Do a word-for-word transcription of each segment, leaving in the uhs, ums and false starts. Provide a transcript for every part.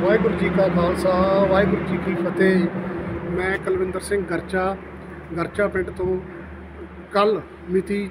वाहिगुरू जी का खालसा वाहिगुरू जी की फतेह। मैं कुलविंदर सिंह गरचा गरचा पिंड तो कल मिति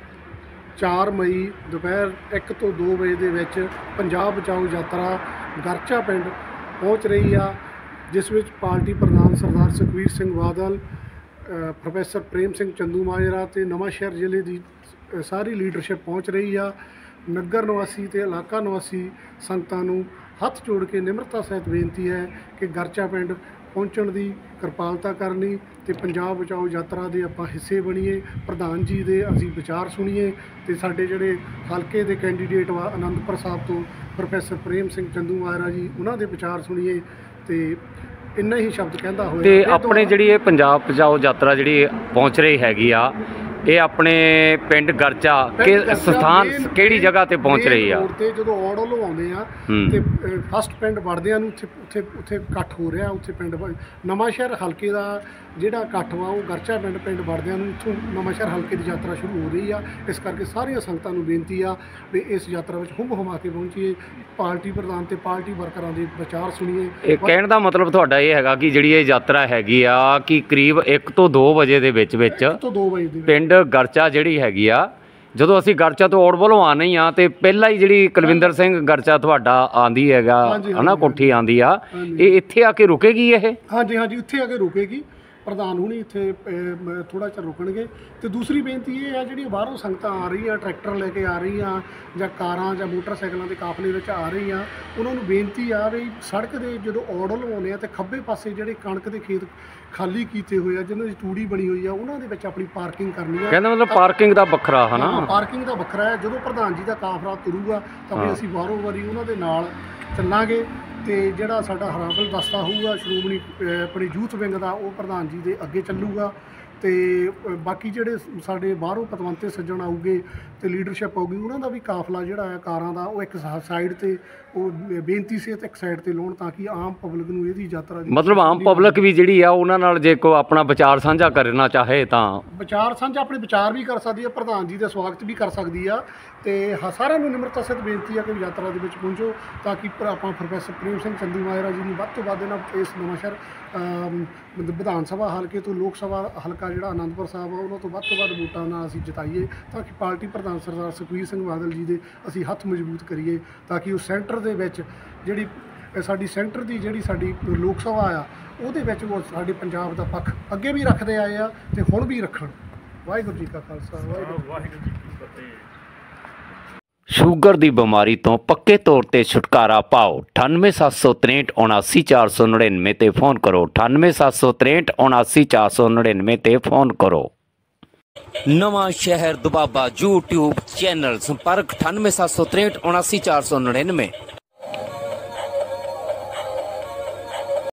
चार मई दोपहर एक तो दो बजे ਦੇ ਵਿੱਚ ਪੰਜਾਬ ਬਚਾਓ ਯਾਤਰਾ ਗਰਚਾ ਪਿੰਡ ਪਹੁੰਚ ਰਹੀ ਆ, ਜਿਸ ਵਿੱਚ ਪਾਰਟੀ ਪ੍ਰਧਾਨ ਸਰਦਾਰ ਸੁਖਬੀਰ ਸਿੰਘ ਬਾਦਲ, ਪ੍ਰੋਫੈਸਰ ਪ੍ਰੇਮ ਸਿੰਘ ਚੰਦੂਮਾਜਰਾ ਤੇ ਨਵਾਂਸ਼ਹਿਰ ਜ਼ਿਲ੍ਹੇ ਦੀ ਸਾਰੀ ਲੀਡਰਸ਼ਿਪ ਪਹੁੰਚ ਰਹੀ ਆ। ਨਗਰ ਨਿਵਾਸੀ ਤੇ ਇਲਾਕਾ ਨਿਵਾਸੀ ਸੰਗਤਾਂ ਨੂੰ ਹੱਥ ਜੋੜ ਕੇ ਨਿਮਰਤਾ ਸਹਿਤ ਬੇਨਤੀ ਹੈ ਕਿ ਗਰਚਾ ਪਿੰਡ ਪਹੁੰਚਣ ਦੀ ਕਿਰਪਾਲਤਾ ਕਰਨੀ ਤੇ ਪੰਜਾਬ ਬਚਾਓ ਯਾਤਰਾ ਦੇ ਆਪਾਂ ਹਿੱਸੇ ਬਣੀਏ। ਪ੍ਰਧਾਨ ਜੀ ਦੇ ਅਸੀਂ ਵਿਚਾਰ ਸੁਣੀਏ ਤੇ ਸਾਡੇ ਜਿਹੜੇ ਹਲਕੇ ਦੇ ਕੈਂਡੀਡੇਟ ਵਾ ਆਨੰਦਪੁਰ ਸਾਹਿਬ ਤੋਂ ਪ੍ਰੋਫੈਸਰ ਪ੍ਰੇਮ ਸਿੰਘ ਚੰਦੂਮਾਜਰਾ ਜੀ, ਉਹਨਾਂ ਦੇ ਵਿਚਾਰ ਸੁਣੀਏ ਤੇ ਇੰਨਾ ਹੀ ਸ਼ਬਦ ਕਹਿੰਦਾ ਹੋਇਆ ਤੇ ਆਪਣੇ ਜਿਹੜੀ ਇਹ ਪੰਜਾਬ ਬਚਾਓ ਯਾਤਰਾ ਜਿਹੜੀ ਪਹੁੰਚ ਰਹੀ ਹੈਗੀ ਆ, ਇਹ ਆਪਣੇ ਪਿੰਡ ਗਰਚਾ ਕਿ ਸਥਾਨ ਕਿਹੜੀ ਜਗ੍ਹਾ ਤੇ ਪਹੁੰਚ ਰਹੀ ਆ? ਤੇ ਜਦੋਂ ਔੜ ਵੱਲੋਂ ਆਉਂਦੇ ਆ ਤੇ ਫਸਟ ਪਿੰਡ ਵੜਦਿਆਂ ਨੂੰ ਉੱਥੇ ਉੱਥੇ ਉੱਥੇ ਇਕੱਠ ਹੋ ਰਿਹਾ। ਉੱਥੇ ਪਿੰਡ ਨਵਾਂਸ਼ਹਿਰ ਹਲਕੇ ਦਾ ਜਿਹੜਾ ਇਕੱਠ ਵਾ ਉਹ ਗਰਚਾ ਪਿੰਡ ਪਿੰਡ ਵੜਦਿਆਂ ਨੂੰ ਉੱਥੋਂ ਨਵਾਂਸ਼ਹਿਰ ਹਲਕੇ ਦੀ ਯਾਤਰਾ ਸ਼ੁਰੂ ਹੋ ਰਹੀ ਆ। ਇਸ ਕਰਕੇ ਸਾਰੀਆਂ ਸੰਗਤਾਂ ਨੂੰ ਬੇਨਤੀ ਆ ਵੀ ਇਸ ਯਾਤਰਾ ਵਿੱਚ ਹੁੰਮ ਹੁਮਾ ਕੇ ਪਹੁੰਚੀਏ, ਪਾਰਟੀ ਪ੍ਰਧਾਨ ਤੇ ਪਾਰਟੀ ਵਰਕਰਾਂ ਦੇ ਵਿਚਾਰ ਸੁਣੀਏ। ਇਹ ਕਹਿਣ ਦਾ ਮਤਲਬ ਤੁਹਾਡਾ ਇਹ ਹੈਗਾ ਕਿ ਜਿਹੜੀ ਇਹ ਯਾਤਰਾ ਹੈਗੀ ਆ ਕਿ ਕਰੀਬ ਇੱਕ ਤੋਂ ਦੋ ਵਜੇ ਦੇ ਵਿੱਚ ਵਿੱਚ ਤੋਂ ਦੋ ਵਜੇ ਦੇ ਪਿੰਡ ਗਰਚਾ ਜਿਹੜੀ ਹੈਗੀ ਆ, ਜਦੋਂ ਅਸੀਂ ਗਰਚਾ ਤੋਂ ਔੜ ਵੱਲੋਂ ਆਉਣਾ ਹੀ ਆ ਤੇ ਪਹਿਲਾਂ ਹੀ ਜਿਹੜੀ ਕੁਲਵਿੰਦਰ ਸਿੰਘ ਗਰਚਾ ਤੁਹਾਡਾ ਆਂਦੀ ਹੈਗਾ ਹਨਾ, ਕੋਠੀ ਆਂਦੀ ਆ, ਇਹ ਇੱਥੇ ਆ ਕੇ ਰੁਕੇਗੀ? ਇਹ ਹਾਂਜੀ ਹਾਂਜੀ ਇੱਥੇ ਆ ਕੇ ਰੁਕੇਗੀ। ਪ੍ਰਧਾਨ ਹੁਣੀ ਇੱਥੇ ਥੋੜ੍ਹਾ ਚਿਰ ਰੁਕਣਗੇ। ਅਤੇ ਦੂਸਰੀ ਬੇਨਤੀ ਇਹ ਹੈ, ਜਿਹੜੀਆਂ ਬਾਹਰੋਂ ਸੰਗਤਾਂ ਆ ਰਹੀਆਂ, ਟਰੈਕਟਰ ਲੈ ਕੇ ਆ ਰਹੀਆਂ ਜਾਂ ਕਾਰਾਂ ਜਾਂ ਮੋਟਰਸਾਈਕਲਾਂ ਦੇ ਕਾਫਲੇ ਵਿੱਚ ਆ ਰਹੀਆਂ, ਉਹਨਾਂ ਨੂੰ ਬੇਨਤੀ ਆ ਵੀ ਸੜਕ ਦੇ ਜਦੋਂ ਔੜ ਲਵਾਉਂਦੇ ਆ ਅਤੇ ਖੱਬੇ ਪਾਸੇ ਜਿਹੜੇ ਕਣਕ ਦੇ ਖੇਤ ਖਾਲੀ ਕੀਤੇ ਹੋਏ ਆ, ਜਿਹਨਾਂ ਦੀ ਤੂੜੀ ਬਣੀ ਹੋਈ ਆ, ਉਹਨਾਂ ਦੇ ਵਿੱਚ ਆਪਣੀ ਪਾਰਕਿੰਗ ਕਰਨੀ ਆ। ਕਹਿੰਦਾ ਮਤਲਬ ਪਾਰਕਿੰਗ ਦਾ ਵੱਖਰਾ ਹੈ ਨਾ? ਪਾਰਕਿੰਗ ਦਾ ਵੱਖਰਾ ਹੈ। ਜਦੋਂ ਪ੍ਰਧਾਨ ਜੀ ਦਾ ਕਾਫਲਾ ਤੁਰੂਗਾ ਤਾਂ ਫਿਰ ਅਸੀਂ ਵਾਰੋ ਵਾਰੀ ਉਹਨਾਂ ਦੇ ਨਾਲ ਚੱਲਾਂਗੇ ਤੇ ਜਿਹੜਾ ਸਾਡਾ ਹਰਾਬਲ ਦਸਤਾ ਹੋਊਗਾ ਸ਼੍ਰੋਮਣੀ ਆਪਣੀ ਯੂਥ ਵਿੰਗ ਦਾ, ਉਹ ਪ੍ਰਧਾਨ ਜੀ ਦੇ ਅੱਗੇ ਚੱਲੂਗਾ ਤੇ ਬਾਕੀ ਜਿਹੜੇ ਸਾਡੇ ਬਾਹਰੋਂ ਪਤਵੰਤੇ ਸੱਜਣ ਆਊਗੇ ਤੇ ਲੀਡਰਸ਼ਿਪ ਆਊਗੀ, ਉਹਨਾਂ ਦਾ ਵੀ ਕਾਫਲਾ ਜਿਹੜਾ ਹੈ ਕਾਰਾਂ ਦਾ, ਉਹ ਇੱਕ ਸਾਈਡ ਤੇ ਉਹ ਬੇਨਤੀ ਸੀ ਤੇ ਇੱਕ ਸਾਈਡ ਤੇ ਲਾਉਣ ਤਾਂ ਕਿ ਆਮ ਪਬਲਿਕ ਨੂੰ ਇਹਦੀ ਯਾਤਰਾ ਦੀ ਮਤਲਬ ਆਮ ਪਬਲਿਕ ਵੀ ਜਿਹੜੀ ਆ ਉਹਨਾਂ ਨਾਲ ਜੇ ਕੋਈ ਆਪਣਾ ਵਿਚਾਰ ਸਾਂਝਾ ਕਰਨਾ ਚਾਹੇ ਤਾਂ ਵਿਚਾਰ ਸਾਂਝਾ ਆਪਣੇ ਵਿਚਾਰ ਵੀ ਕਰ ਸਕਦੀ ਹੈ, ਪ੍ਰਧਾਨ ਜੀ ਦਾ ਸਵਾਗਤ ਵੀ ਕਰ ਸਕਦੀ ਆ। ਤੇ ਸਾਰਿਆਂ ਨੂੰ ਨਿਮਰਤਾ ਸਹਿਤ ਬੇਨਤੀ ਆ ਕਿ ਯਾਤਰਾ ਦੇ ਵਿੱਚ ਪਹੁੰਚੋ ਤਾਂ ਕਿ ਆਪਾਂ ਪ੍ਰੋਫੈਸਰ ਪ੍ਰੇਮ ਸਿੰਘ ਚੰਦੂਮਾਜਰਾ ਜੀ ਨੂੰ ਵੱਧ ਤੋਂ ਵੱਧ ਇਹਨਾਂ ਇਸ ਨਵਾਂਸ਼ਹਿਰ ਵਿਧਾਨ ਸਭਾ ਹਲਕੇ ਤੋਂ ਲੋਕ ਸਭਾ ਹਲਕਾ ਜਿਹੜਾ ਆਨੰਦਪੁਰ ਸਾਹਿਬ ਆ, ਉਹਨਾਂ ਤੋਂ ਵੱਧ ਤੋਂ ਵੱਧ ਵੋਟਾਂ ਨਾਲ ਅਸੀਂ ਜਿਤਾਈਏ ਤਾਂ ਕਿ ਪਾਰਟੀ ਪ੍ਰਧਾਨ ਸਰਦਾਰ ਸੁਖਬੀਰ ਸਿੰਘ ਬਾਦਲ ਜੀ ਦੇ ਅਸੀਂ ਹੱਥ ਮਜ਼ਬੂਤ ਕਰੀਏ ਤਾਂ ਕਿ ਉਹ ਸੈਂਟਰ ਦੇ ਵਿੱਚ ਜਿਹੜੀ ਸਾਡੀ ਸੈਂਟਰ ਦੀ ਜਿਹੜੀ ਸਾਡੀ ਲੋਕ ਸਭਾ ਆ, ਉਹਦੇ ਵਿੱਚ ਉਹ ਸਾਡੇ ਪੰਜਾਬ ਦਾ ਪੱਖ ਅੱਗੇ ਵੀ ਰੱਖਦੇ ਆਏ ਆ ਤੇ ਹੁਣ ਵੀ ਰੱਖਣ। ਵਾਹਿਗੁਰੂ ਜੀ ਕਾ ਖਾਲਸਾ ਵਾਹਿਗੁਰੂ ਜੀ ਕੀ ਫਤਿਹ। ਸ਼ੂਗਰ ਦੀ ਬਿਮਾਰੀ ਤੋਂ ਪੱਕੇ ਤੌਰ ਤੇ ਛੁਟਕਾਰਾ ਪਾਓ। ਅਠਾਨਵੇਂ ਸੱਤ ਸੌ ਤਰੇਂਹਠ ਉਨਾਸੀ ਚਾਰ ਸੌ ਨੜਿਨਵੇਂ ਤੇ ਫ਼ੋਨ ਕਰੋ। ਅਠਾਨਵੇਂ ਸੱਤ ਸੌ ਤਰੇਂਹਠ ਉਨਾਸੀ ਚਾਰ ਸੌ ਨੜਿਨਵੇਂ ਤੇ ਫ਼ੋਨ ਕਰੋ। ਨਵਾਂ ਸ਼ਹਿਰ ਦੁਬਾਬਾ YouTube ਚੈਨਲ, ਸੰਪਰਕ ਅਠਾਨਵੇਂ ਸੱਤ ਸੌ ਤਰੇਂਹਠ ਉਨਾਸੀ ਚਾਰ ਸੌ ਨੜਿਨਵੇਂ।